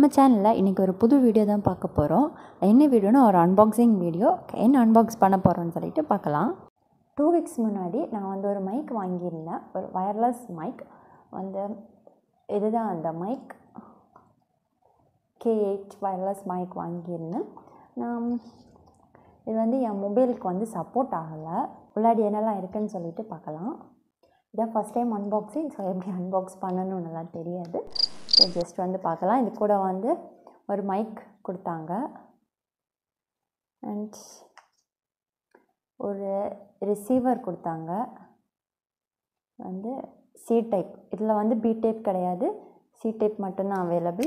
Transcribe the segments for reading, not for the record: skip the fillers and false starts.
நம்ம சேனலில் இன்றைக்கி ஒரு புது வீடியோ தான் பார்க்க போகிறோம். என்ன வீடியோனா ஒரு அன்பாக்சிங் வீடியோ. என்ன அன்பாக்ஸ் பண்ண போகிறோன்னு சொல்லிட்டு பார்க்கலாம். 2 வீக்ஸ் முன்னாடி நான் வந்து ஒரு மைக் வாங்கியிருந்தேன். ஒரு வயர்லெஸ் மைக் வந்து இதுதான் அந்த மைக். K8 வயர்லெஸ் மைக் வாங்கியிருந்தேன். நான் இது வந்து என் மொபைலுக்கு வந்து சப்போர்ட் ஆகலை. உள்ளாடி என்னெல்லாம் இருக்குதுன்னு சொல்லிட்டு பார்க்கலாம். இதான் ஃபஸ்ட் டைம் அன்பாக்சிங். ஸோ எப்படி அன்பாக்ஸ் பண்ணணும்னு நல்லா தெரியாது. ஸோ ஜஸ்ட் வந்து பார்க்கலாம். இது கூட வந்து ஒரு மைக் கொடுத்தாங்க அண்ட் ஒரு ரிசீவர் கொடுத்தாங்க. வந்து சி டைப். இதில் வந்து பி டைப் கிடையாது, சி டைப் மட்டும்தான் அவைலபிள்.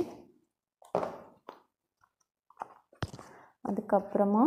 அதுக்கப்புறமா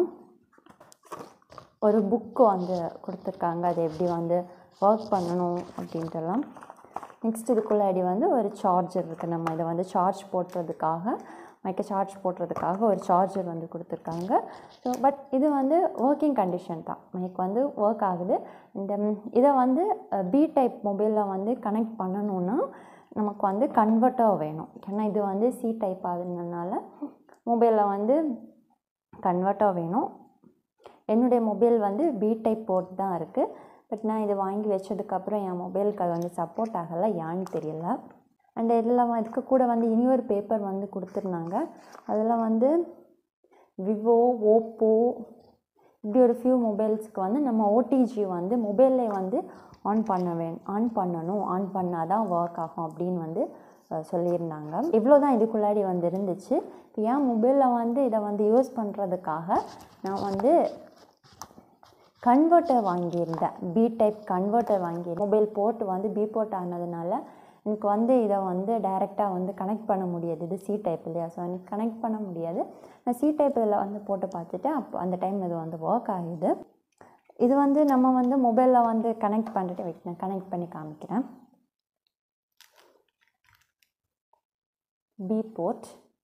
ஒரு புக்கு வந்து கொடுத்துருக்காங்க, அது எப்படி வந்து ஒர்க் பண்ணணும் அப்படின்ட்டுலாம். நெக்ஸ்ட் இதுக்குள்ளாடி வந்து ஒரு சார்ஜர் இருக்குது. நம்ம இதை வந்து சார்ஜ் போடுறதுக்காக, மைக்கை சார்ஜ் போடுறதுக்காக ஒரு சார்ஜர் வந்து கொடுத்துருக்காங்க. ஸோ பட் இது வந்து ஒர்க்கிங் கண்டிஷன் தான். மைக் வந்து ஒர்க் ஆகுது. இந்த இதை வந்து பி டைப் மொபைலில் வந்து கனெக்ட் பண்ணணுன்னா நமக்கு வந்து கன்வெர்ட்டர் வேணும். ஏன்னா இது வந்து சி டைப் ஆகுதுனால மொபைலில் வந்து கன்வெர்ட்டர் வேணும். என்னுடைய மொபைல் வந்து பி டைப் போர்ட் தான் இருக்குது. பட் நான் இது வாங்கி வச்சதுக்கப்புறம் என் மொபைலுக்கு அது வந்து சப்போர்ட் ஆகலை, ஏன்னு தெரியல. அண்ட் இதில் இதுக்கு கூட வந்து இனியொரு பேப்பர் வந்து கொடுத்துருந்தாங்க. அதில் வந்து விவோ, ஓப்போ இப்படி ஒரு ஃபியூ மொபைல்ஸுக்கு வந்து நம்ம ஓடிஜி வந்து மொபைல்லே வந்து ஆன் பண்ணணும், ஆன் பண்ணால் தான் ஒர்க் ஆகும் அப்படின்னு வந்து சொல்லியிருந்தாங்க. இவ்வளோ தான் இதுக்குள்ளாடி வந்து இருந்துச்சு. இப்போ என் மொபைலில் வந்து இதை வந்து யூஸ் பண்ணுறதுக்காக நான் வந்து கன்வெர்ட்டர் வாங்கியிருந்தேன். பி டைப் கன்வெர்ட்டர் வாங்கியிருந்தேன். மொபைல் போர்ட் வந்து பி போர்ட் ஆனதுனால எனக்கு வந்து இதை வந்து டைரெக்டாக வந்து கனெக்ட் பண்ண முடியாது. இது சி டைப் இல்லையா, ஸோ எனக்கு கனெக்ட் பண்ண முடியாது. நான் சி டைப் இதில் வந்து போட்டு பார்த்துட்டு அப்போ அந்த டைம் இது வந்து ஒர்க் ஆகுது. இது வந்து நம்ம வந்து மொபைலில் வந்து கனெக்ட் பண்ணிட்டு வைக்கிறேன், கனெக்ட் பண்ணி காமிக்கிறேன். பி போர்ட்,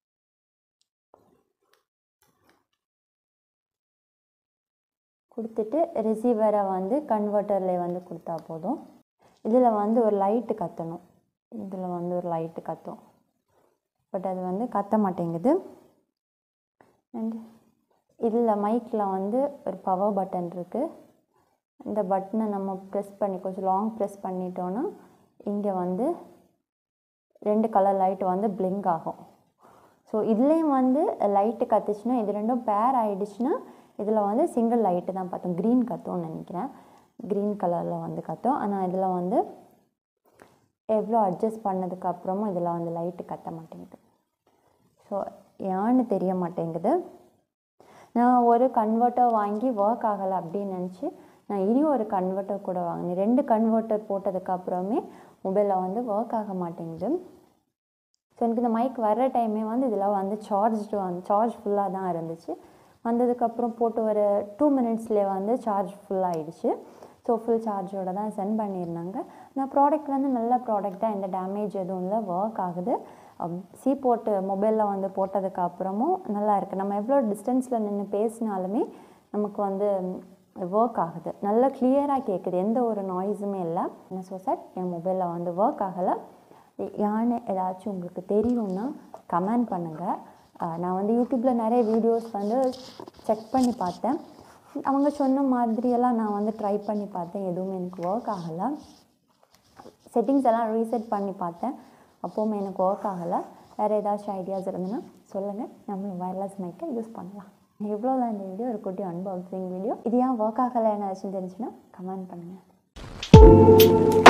கொடுத்துட்டு ரிசீவரை வந்து கன்வெர்ட்டரில் வந்து கொடுத்தா போதும். இதில் வந்து ஒரு லைட்டு கற்றணும். இதில் வந்து ஒரு லைட்டு கற்றும், பட் அது வந்து கத்த மாட்டேங்குது. அண்ட் இதில் மைக்கில் வந்து ஒரு பவர் பட்டன் இருக்குது. இந்த பட்டனை நம்ம ப்ரெஸ் பண்ணி கொஞ்சம் லாங் ப்ரெஸ் பண்ணிட்டோன்னா இங்கே வந்து 2 கலர் லைட்டு வந்து பிளிங்க் ஆகும். ஸோ இதுலேயும் வந்து லைட்டு கற்றுச்சுன்னா, இது ரெண்டும் பேர் ஆகிடுச்சுன்னா இதில் வந்து சிங்கிள் லைட்டு தான் பார்த்தோம். க்ரீன் கற்றும்னு நினைக்கிறேன், க்ரீன் கலரில் வந்து கற்றும். ஆனால் இதில் வந்து எவ்வளோ அட்ஜஸ்ட் பண்ணதுக்கப்புறமும் இதில் வந்து லைட்டு கத்த மாட்டேங்குது. ஸோ ஏன்னு தெரிய மாட்டேங்குது. நான் ஒரு கன்வெர்ட்டர் வாங்கி ஒர்க் ஆகலை அப்படின்னு நினச்சி நான் இனியும் ஒரு கன்வெர்ட்டர் கூட வாங்கினேன். 2 கன்வெர்ட்டர் போட்டதுக்கப்புறமே மொபைலில் வந்து ஒர்க் ஆக மாட்டேங்குது. ஸோ எனக்கு இந்த மைக் வர்ற டைமே வந்து இதில் வந்து சார்ஜ் ஃபுல்லாக தான் இருந்துச்சு. வந்ததுக்கப்புறம் போட்டு ஒரு 2 மினிட்ஸ்லேயே வந்து சார்ஜ் ஃபுல்லாகிடுச்சு. ஸோ ஃபுல் சார்ஜோடு தான் சென்ட் பண்ணியிருந்தாங்க. நான் ப்ராடக்ட் வந்து நல்ல ப்ராடக்டாக, எந்த டேமேஜ் எதுவும் இல்லை, ஒர்க் ஆகுது. சி போட்டு மொபைலில் வந்து போட்டதுக்கப்புறமும் நல்லா இருக்குது. நம்ம எவ்வளோ டிஸ்டன்ஸில் நின்று பேசினாலுமே நமக்கு வந்து ஒர்க் ஆகுது. நல்லா கிளியராக கேட்குது, எந்த ஒரு நாய்ஸுமே இல்லை. ஸோ சார் என் மொபைலில் வந்து ஒர்க் ஆகலை. யான்னு ஏதாச்சும் உங்களுக்கு தெரியும்னா கமெண்ட் பண்ணுங்கள். நான் வந்து யூடியூப்பில் நிறைய வீடியோஸ் வந்து செக் பண்ணி பார்த்தேன். அவங்க சொன்ன மாதிரியெல்லாம் நான் வந்து ட்ரை பண்ணி பார்த்தேன், எதுவுமே எனக்கு ஒர்க் ஆகலை. செட்டிங்ஸ் எல்லாம் ரீசெட் பண்ணி பார்த்தேன், அப்போவுமே எனக்கு ஒர்க் ஆகலை. வேறு ஏதாச்சும் ஐடியாஸ் இருந்ததுன்னா சொல்லுங்கள், நம்மளும் வயர்லெஸ் மைக்கை யூஸ் பண்ணலாம். எவ்வளோதான் இந்த வீடியோ, ஒரு குட்டி அன்பாக்சிங் வீடியோ. இது ஏன் ஒர்க் ஆகலை ஏதாச்சும் தெரிஞ்சுன்னா கமெண்ட் பண்ணுங்கள்.